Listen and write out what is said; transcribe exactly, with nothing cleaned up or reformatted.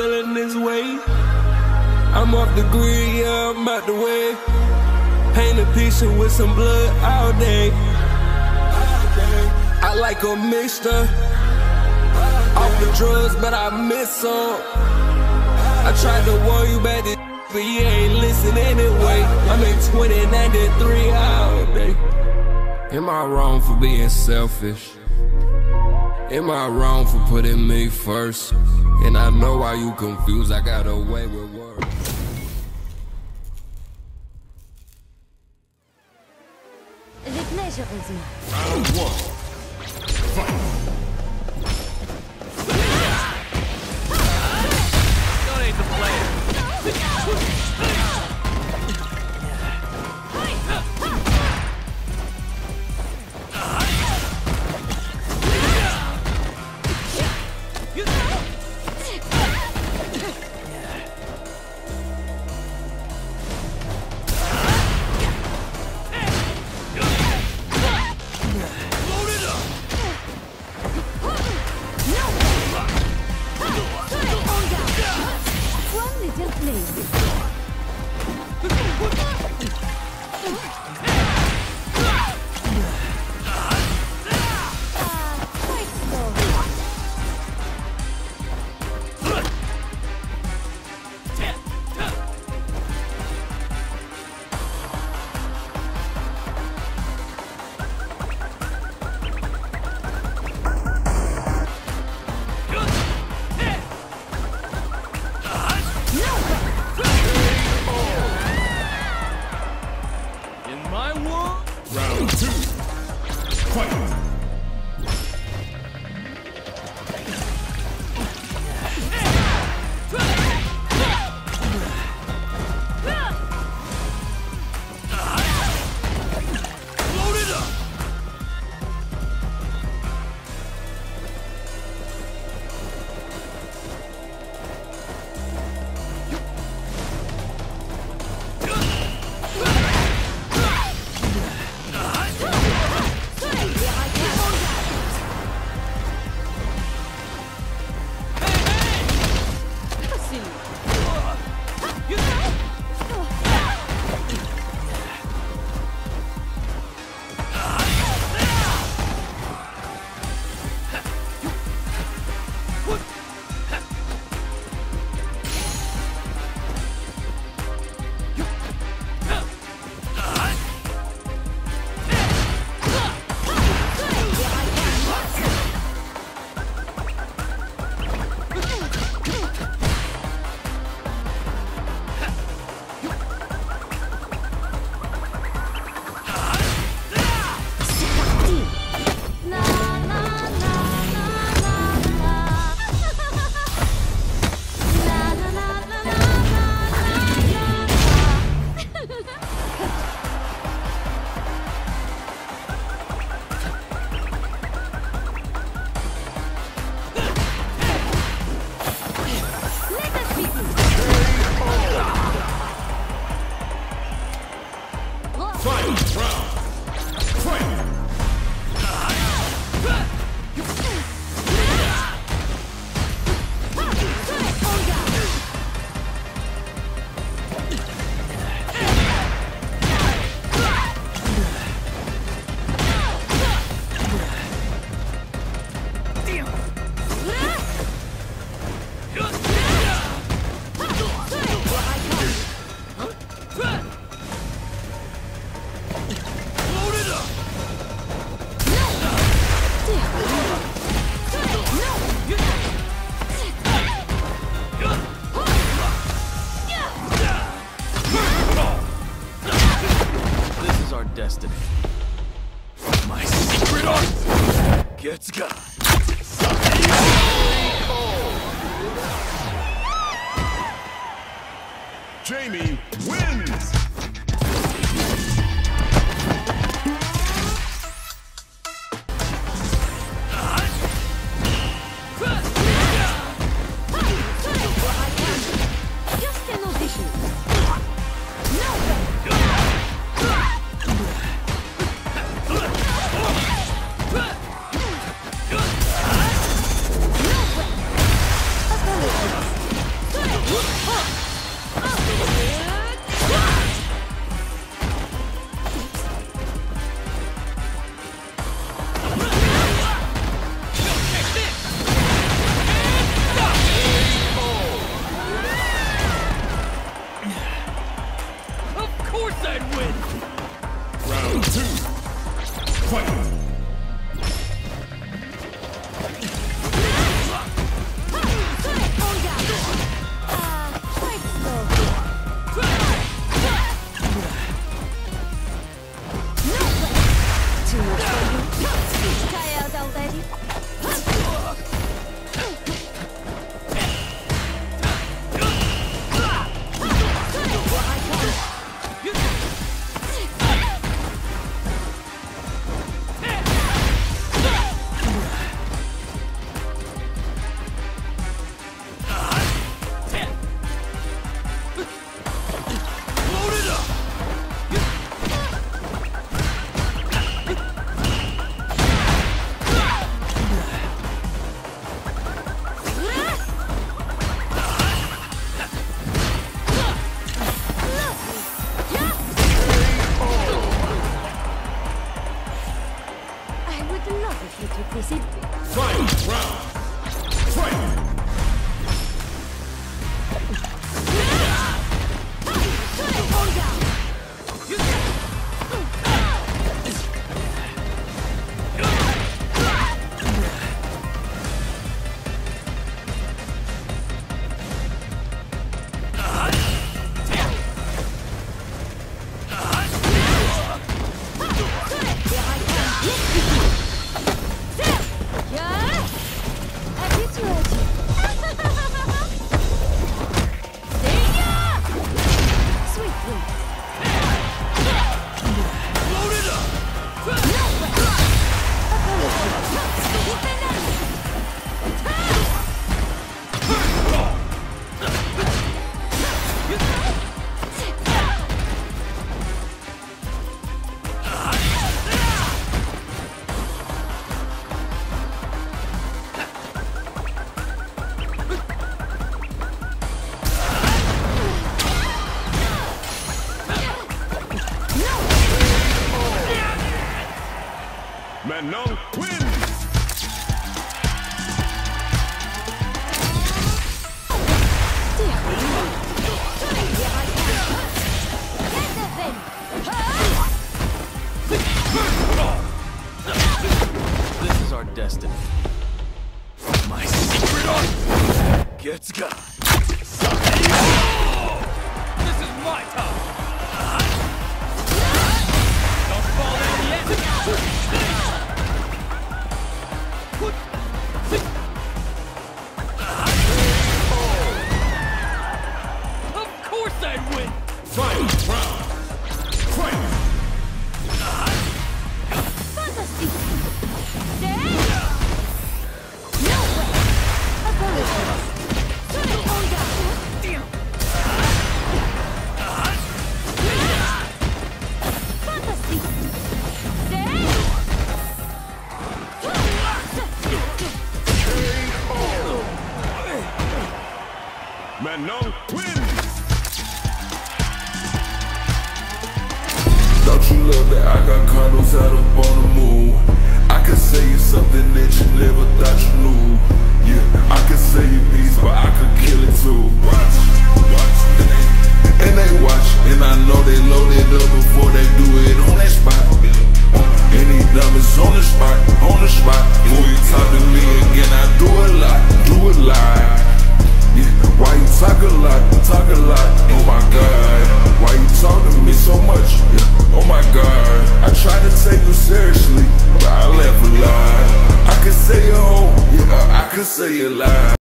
feeling this way. I'm off the grid, yeah, I'm out the way. Paint a picture with some blood all day. I like a mixture. Off the drugs, but I miss some. I tried to warn you about this, but you ain't listen anyway. I'm in twenty ninety-three all day. Am I wrong for being selfish? Am I wrong for putting me first? And I know why you confused, I got away with words. The pleasure is mine. Round one. Fight. Don't hate the player. Round two. Fight. Destiny. My secret art gets gone. Jamie wins! Just an audition. Manon wins. This is our destiny. My secret art gets got. This is my time. Don't fall down yet. Of course I win. Final round. Fight. Fantastic! There! No way! Apologies! Sorry, Olga! Fantastic! There! Manon wins. Don't you love that I got condos out up on the moon? I could say you something that you never thought you knew. Yeah, I could say you peace, but I could kill it too. Watch, watch, and they watch, and I know they load it up before they do it on that spot. Any numbers on the spot, on the spot. Before you talk to me again, I do a lot, do it live. Yeah, why you talk a lot, talk a lot? Oh my God, why you talk to me so much? Yeah, oh my God, I try to take you seriously, but I laugh a lot. I could say you're home, yeah, I could say you're live.